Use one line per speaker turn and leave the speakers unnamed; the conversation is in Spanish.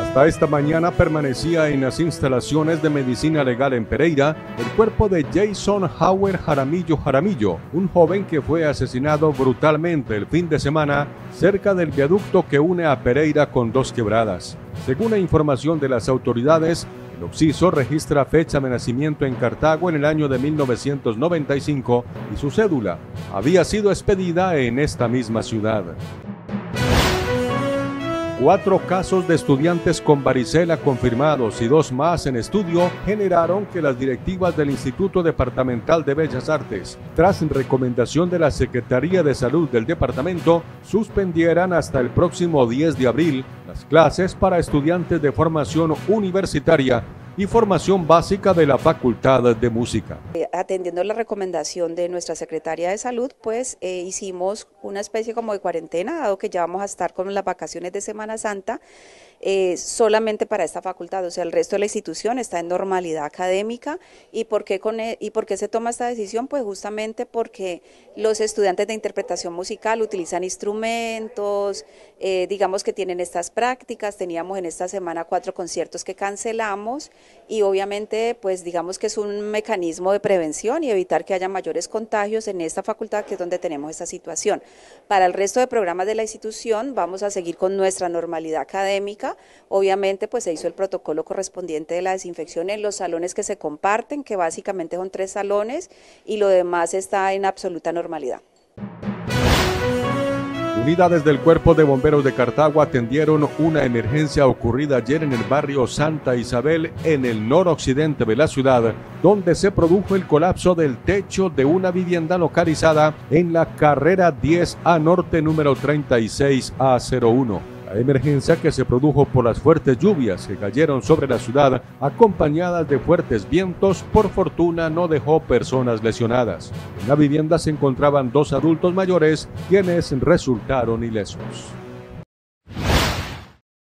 Hasta esta mañana permanecía en las instalaciones de medicina legal en Pereira el cuerpo de Jason Hauer Jaramillo, un joven que fue asesinado brutalmente el fin de semana cerca del viaducto que une a Pereira con Dos Quebradas. Según la información de las autoridades, el occiso registra fecha de nacimiento en Cartago en el año de 1995 y su cédula había sido expedida en esta misma ciudad. 4 casos de estudiantes con varicela confirmados y 2 más en estudio generaron que las directivas del Instituto Departamental de Bellas Artes, tras recomendación de la Secretaría de Salud del departamento, suspendieran hasta el próximo 10 de abril las clases para estudiantes de formación universitaria y formación básica de la Facultad de Música.
Atendiendo la recomendación de nuestra Secretaría de Salud, pues hicimos una especie como de cuarentena, dado que ya vamos a estar con las vacaciones de Semana Santa, solamente para esta facultad, o sea, el resto de la institución está en normalidad académica. ¿Y por qué se toma esta decisión? Pues justamente porque los estudiantes de interpretación musical utilizan instrumentos, digamos que tienen estas prácticas. Teníamos en esta semana 4 conciertos que cancelamos y obviamente pues digamos que es un mecanismo de prevención y evitar que haya mayores contagios en esta facultad, que es donde tenemos esta situación. Para el resto de programas de la institución vamos a seguir con nuestra normalidad académica. Obviamente pues se hizo el protocolo correspondiente de la desinfección en los salones que se comparten, que básicamente son 3 salones, y lo demás está en absoluta normalidad.
Unidades del Cuerpo de Bomberos de Cartago atendieron una emergencia ocurrida ayer en el barrio Santa Isabel, en el noroccidente de la ciudad, donde se produjo el colapso del techo de una vivienda localizada en la carrera 10A Norte número 36A01. La emergencia, que se produjo por las fuertes lluvias que cayeron sobre la ciudad, acompañadas de fuertes vientos, por fortuna no dejó personas lesionadas. En la vivienda se encontraban 2 adultos mayores, quienes resultaron ilesos.